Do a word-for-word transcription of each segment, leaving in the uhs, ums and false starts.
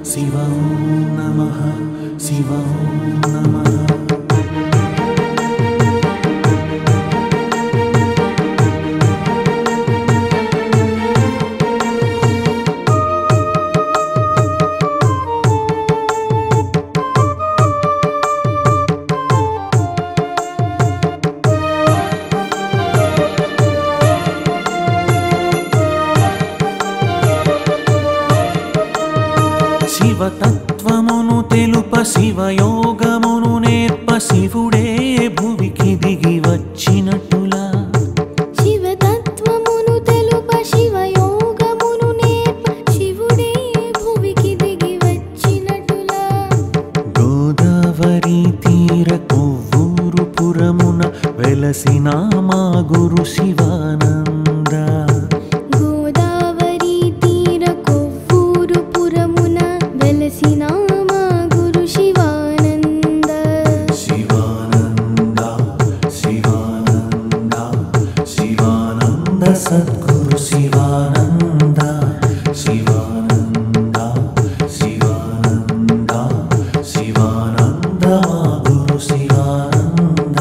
शिवं नमः शिवं नमः। శివతత్వమును తెలుప శివయోగమును నేర్ప శివుడే భువికి దిగి వచ్చినట్టులా శివతత్వమును తెలుప శివయోగమును నేర్ప శివుడే భువికి దిగి వచ్చినట్టులా గోదావరి తీర కొవ్వూరు పురమున వెలసిన మా గురు శివానంద सद्गुरु शिवानंद शिवानंद शिवानंद शिवानंद गुरु शिवानंद।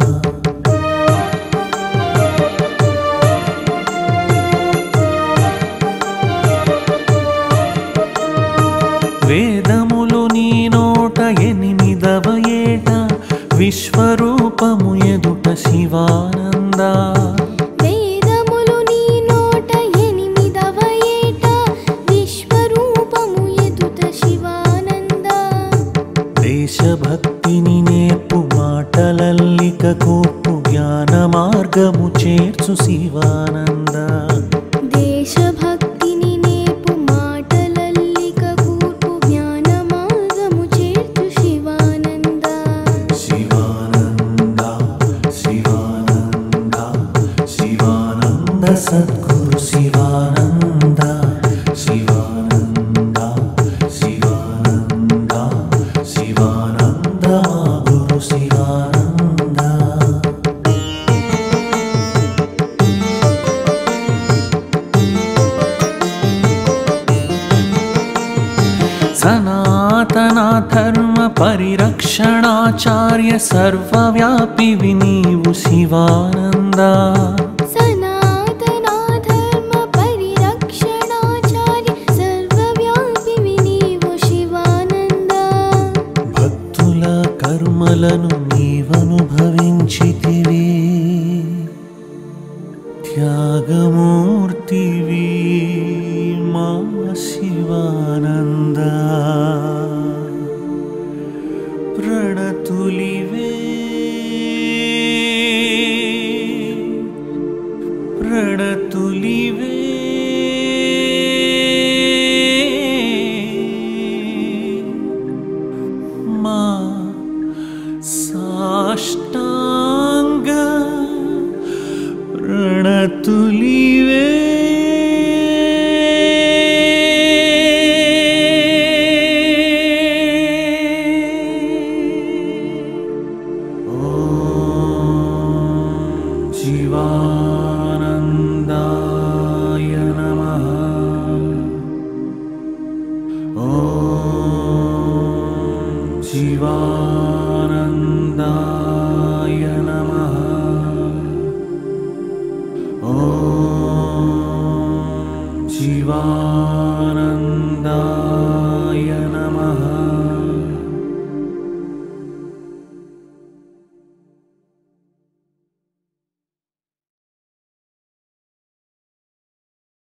వేదములు నీ నోట ఎనిమిదవ ఏట విశ్వరూపము ఎదుట శివానంద దేశభక్తిని నేర్పు మాటలల్లిక కోర్పు జ్ఞాన మార్గము చేర్చు శివానంద దేశభక్తిని నేర్పు మాటలల్లిక కోర్పు జ్ఞాన మార్గము చేర్చు శివానంద శివానంద శివానంద శివానంద సద్గురు శివానంద శివానంద శివానంద శివానంద గురు శివానంద। సనాతన ధర్మ పరిరక్షణాచార్య సర్వవ్యాపి నీవు శివానంద సనాతన ధర్మ పరిరక్షణాచార్య సర్వవ్యాపి నీవు శివానంద భక్తుల కర్మలను నీవనుభవించితివి త్యాగమూర్తివి మా శివానంద ప్రణతులివే ప్రణతులివే మా సాష్టాంగ ప్రణతులివే शिवानन्दाय नमः ॐ शिवानन्दाय नमः ॐ शिवा